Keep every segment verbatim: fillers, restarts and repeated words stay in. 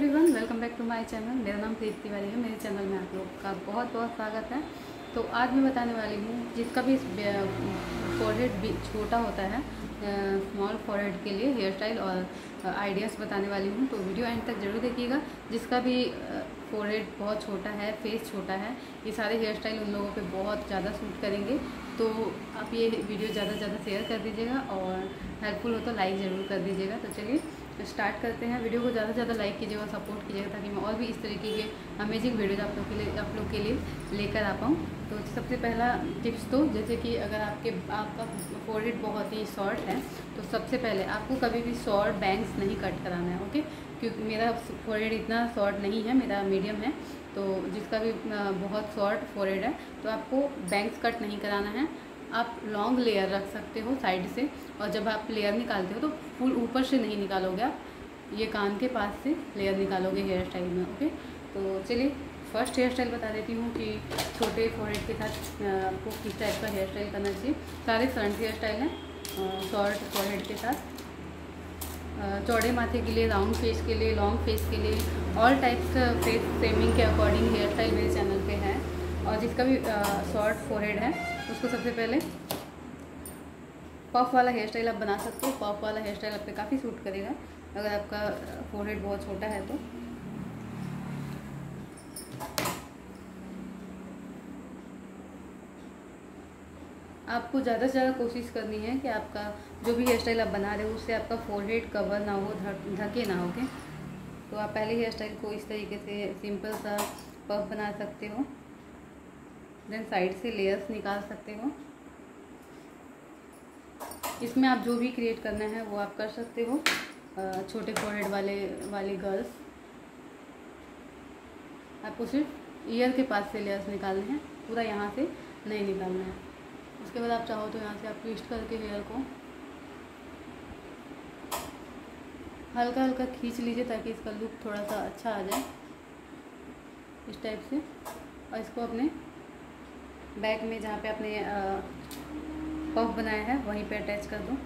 Everyone, welcome back to my channel. मेरा नाम प्रीति तिवारी है। मेरे चैनल में आप लोग का बहुत बहुत स्वागत है। तो आज मैं बताने वाली हूँ जिसका भी फोरहेड भी छोटा होता है, स्मॉल फोरहेड के लिए हेयर स्टाइल और आइडियाज़ बताने वाली हूँ। तो वीडियो एंड तक जरूर देखिएगा। जिसका भी फोरहेड बहुत छोटा है, फेस छोटा है, ये सारे हेयर स्टाइल उन लोगों पे बहुत ज़्यादा सूट करेंगे। तो आप ये वीडियो ज़्यादा से ज़्यादा शेयर कर दीजिएगा और हेल्पफुल हो तो लाइक ज़रूर कर दीजिएगा। तो चलिए स्टार्ट करते हैं। वीडियो को ज़्यादा से ज़्यादा लाइक कीजिएगा, सपोर्ट कीजिएगा, ताकि मैं और भी इस तरीके के अमेजिंग वीडियोज आप लोग के लिए आप लोग के लिए लेकर आ पाऊँ। तो सबसे पहला टिप्स, तो जैसे कि अगर आपके आपका फोरहेड बहुत ही शॉर्ट है तो सबसे पहले आपको कभी भी शॉर्ट बैंग्स नहीं कट कराना है, ओके। क्योंकि मेरा फोरहेड इतना शॉर्ट नहीं है, मेरा मीडियम है। तो जिसका भी बहुत शॉर्ट फोरहेड है तो आपको बैंग्स कट नहीं कराना है। आप लॉन्ग लेयर रख सकते हो साइड से, और जब आप लेयर निकालते हो तो फुल ऊपर से नहीं निकालोगे, आप ये कान के पास से लेयर निकालोगे हेयर स्टाइल में, ओके। तो चलिए फर्स्ट हेयर स्टाइल बता देती हूँ कि छोटे फोरहेड के साथ आपको किस टाइप का हेयर स्टाइल करना चाहिए। सारे फ्रंट हेयर स्टाइल हैं शॉर्ट फोरहेड के साथ। चौड़े माथे के लिए, राउंड फेस के लिए, लॉन्ग फेस के लिए, ऑल टाइप्स फेस फ्रेमिंग के अकॉर्डिंग हेयर स्टाइल मेरे चैनल पे है। और जिसका भी शॉर्ट फोरहेड है उसको सबसे पहले पफ वाला हेयर स्टाइल आप बना सकते हो। पफ वाला हेयर स्टाइल आप पे काफ़ी सूट करेगा अगर आपका फोरहेड बहुत छोटा है तो। आपको ज़्यादा से ज़्यादा कोशिश करनी है कि आपका जो भी हेयर स्टाइल आप बना रहे हो उससे आपका फोरहेड कवर ना हो, ढके ना हो, ओके। तो आप पहले हेयर स्टाइल को इस तरीके से सिंपल सा पफ बना सकते हो, देन साइड से लेयर्स निकाल सकते हो। इसमें आप जो भी क्रिएट करना है वो आप कर सकते हो। छोटे फोरहेड वाले वाली गर्ल्स, आपको सिर्फ ईयर के पास से लेयर्स निकालने हैं, पूरा यहाँ से नहीं निकालना है। उसके बाद आप चाहो तो यहाँ से आप ट्विस्ट करके हेयर को हल्का हल्का खींच लीजिए ताकि इसका लुक थोड़ा सा अच्छा आ जाए, इस टाइप से। और इसको अपने बैक में जहाँ पे आपने पफ बनाया है वहीं पे अटैच कर दो।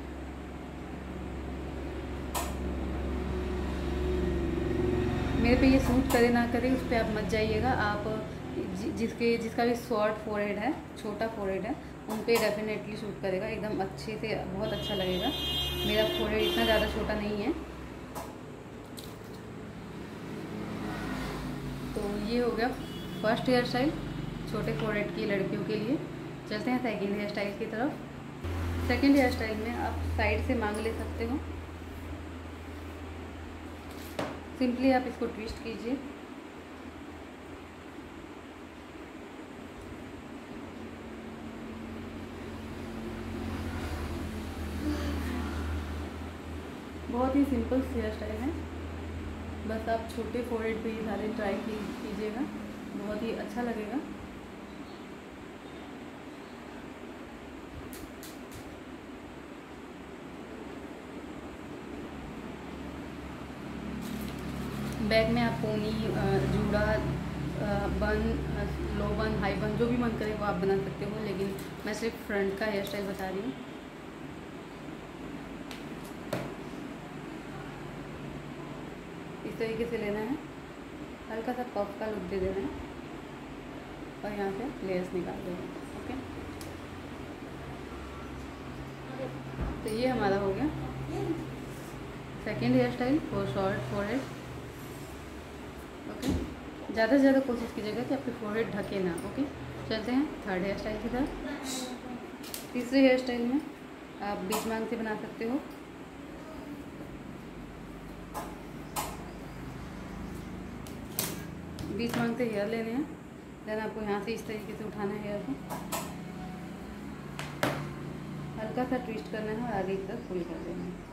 मेरे पे ये सूट करे ना करे उस पर आप मत जाइएगा। आप जिसके जिसका भी शॉर्ट फोरहेड है, छोटा फोरहेड है, उन पे डेफिनेटली सूट करेगा, एकदम अच्छे से, बहुत अच्छा लगेगा। मेरा फोरहेड इतना ज़्यादा छोटा नहीं है। तो ये हो गया फर्स्ट हेयर स्टाइल छोटे फोरहेड की लड़कियों के लिए। चलते हैं सेकेंड हेयर स्टाइल की तरफ। सेकेंड हेयर स्टाइल में आप साइड से मांग ले सकते हो। सिंपली आप इसको ट्विस्ट कीजिए, बहुत ही सिंपल हेयर स्टाइल है। बस आप छोटे फोरहेड पे ये सारे ट्राई कीजिएगा, बहुत ही अच्छा लगेगा। बैक में आप पोनी, जूड़ा, बन, लो बन, हाई बन, जो भी मन करे वो आप बना सकते हो, लेकिन मैं सिर्फ फ्रंट का हेयर स्टाइल बता रही हूँ। इस तरीके से लेना है, हल्का सा पफ का लुक दे देना है और यहाँ से लेयर्स निकाल देना है, ओके। तो ये हमारा हो गया second hairstyle for short forehead, okay. ज़्यादा से ज़्यादा कोशिश कीजिएगा कि आपके फोरहेड ढके ना, ओके। चलते हैं थर्ड हेयर स्टाइल की तरफ। तीसरे हेयर स्टाइल में आप बीच मांग से बना सकते हो। बीच मांग से हेयर लेने हैं, देन आपको यहाँ से इस तरीके से उठाना है हेयर को, हल्का सा ट्विस्ट करना है और आगे की तरफ पुल कर देना है।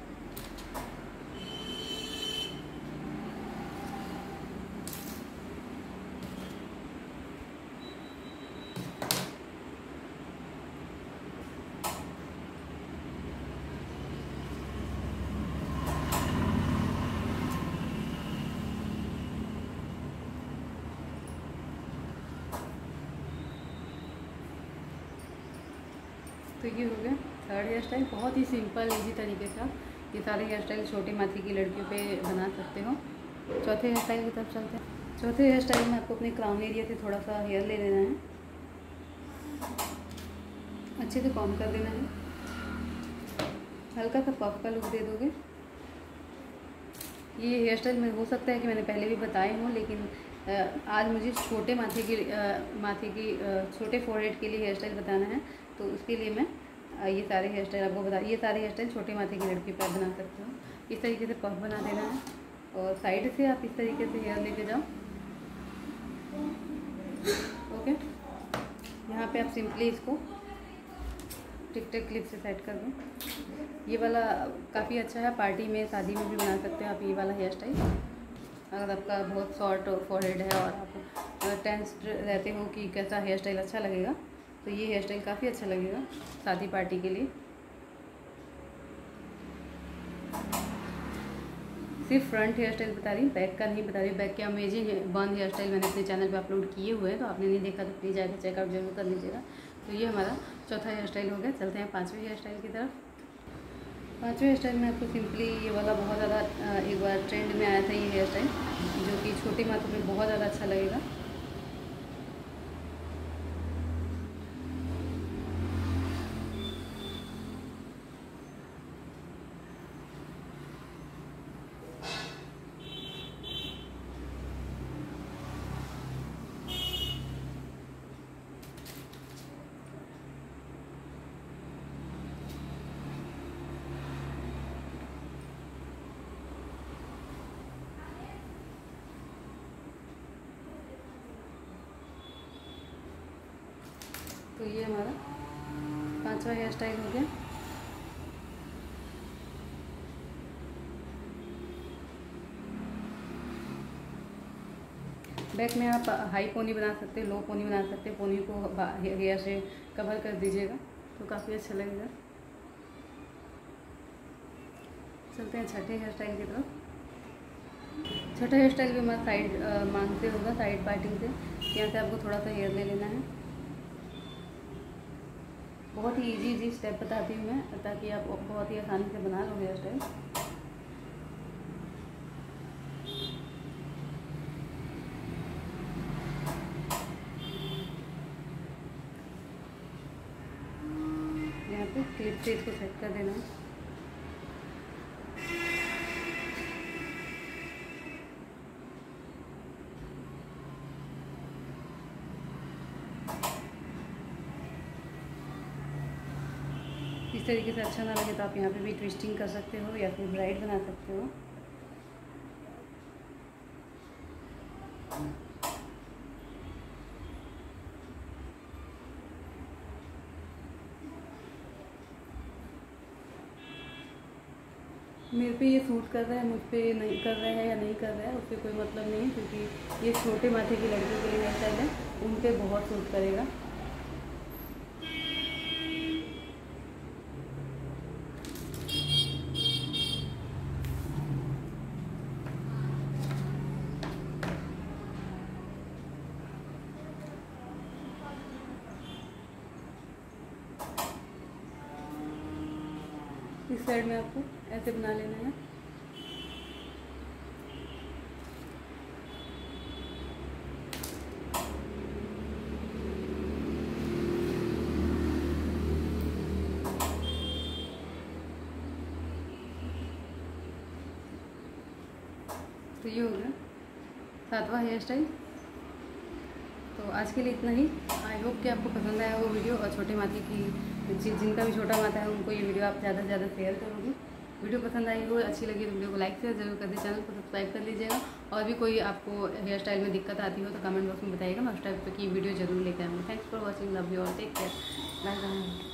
तो ये हो गया थर्ड हेयर स्टाइल। बहुत ही सिंपल इजी तरीके से ये सारे हेयर स्टाइल छोटी माथी की लड़कियों पे बना सकते हो। चौथे हेयर स्टाइल की तरफ चलते हैं। चौथे हेयर स्टाइल में आपको अपने क्राउन एरिया से थोड़ा सा हेयर ले लेना है, अच्छे से कॉम्ब कर देना है, हल्का सा पफ का लुक दे दोगे। ये हेयर स्टाइल में हो सकता है कि मैंने पहले भी बताए हों, लेकिन आज मुझे छोटे माथे की माथे की छोटे फोरहेड के लिए हेयर स्टाइल बताना है, तो उसके लिए मैं ये सारे हेयर स्टाइल आपको बता ये सारे हेयर स्टाइल छोटे माथे की लड़की पर बना सकते हो। इस तरीके से पफ बना देना है और साइड से आप इस तरीके से हेयर लेके जाओ। ओके, यहाँ पे आप सिंपली इसको टिक टिक क्लिप से सेट कर दो। ये वाला काफ़ी अच्छा है, पार्टी में शादी में भी बना सकते हो आप ये वाला हेयर स्टाइल। अगर आपका बहुत शॉर्ट फॉरहेड है और आप टेंस्ड रहते हो कि कैसा हेयर स्टाइल अच्छा लगेगा, तो ये हेयर स्टाइल काफ़ी अच्छा लगेगा शादी पार्टी के लिए। सिर्फ फ्रंट हेयर स्टाइल बता रही हूँ, बैक का नहीं बता रही। बैक के अमेजिंग बन हेयर स्टाइल मैंने अपने चैनल पे अपलोड किए हुए हैं, तो आपने नहीं देखा तो प्लीज़ जाकर चेकआउट जरूर कर लीजिएगा। तो ये हमारा चौथा हेयर स्टाइल हो गया। चलते हैं पाँचवें हेयर स्टाइल की तरफ। पाँचवें हेयर स्टाइल में आपको सिंपली ये वाला बहुत ज़्यादा एक बार ट्रेंड में आया था ये हेयर स्टाइल, जो कि छोटे माथों पे बहुत ज़्यादा अच्छा लगेगा। तो ये हमारा पांचवा हेयर स्टाइल हो गया। बैक में आप हाई पोनी बना सकते हो, लो पोनी बना सकते हो। पोनी को हेयर से कवर कर दीजिएगा तो काफ़ी अच्छा लगेगा। चलते हैं छठे हेयर स्टाइल की तरफ। छठा हेयर स्टाइल भी हमारा साइड मांग से होगा, साइड पार्टिंग से। यहाँ से आपको थोड़ा सा हेयर ले लेना है। बहुत ही इजी इजी स्टेप बताती हूँ मैं, ताकि आप बहुत ही आसानी से बना लो हेयर स्टाइल। यहाँ पे क्लिप से इसको सेट कर देना है। इस तरीके से अच्छा ना लगे तो आप यहाँ पे भी ट्विस्टिंग कर सकते हो या फिर ब्राइड बना सकते हो। मेरे पे ये सूट कर रहा है, मुझ पे नहीं कर रहा है या नहीं कर रहा है उससे कोई मतलब नहीं है, क्योंकि ये छोटे माथे की लड़कियों के लिए हेयर स्टाइल है, उन पे बहुत सूट करेगा। इस साइड में आपको ऐसे बना लेना है। तो ये हो गया सातवां हेयर स्टाइल। तो आज के लिए इतना ही। आई होप कि आपको पसंद आया वो वीडियो, और छोटे माथे की जिनका भी छोटा माथा है उनको ये वीडियो आप ज़्यादा से ज़्यादा शेयर करोगे। वीडियो पसंद आई हो, अच्छी लगी तो वीडियो को लाइक शेयर जरूर कर दीजिए, चैनल को सब्सक्राइब कर लीजिएगा। और भी कोई आपको हेयर स्टाइल में दिक्कत आती हो तो कमेंट बॉक्स में बताइएगा, मैं उस टाइप की वीडियो जरूर लेकर आऊँगी। Thanks for watching, love you all, take care, bye bye.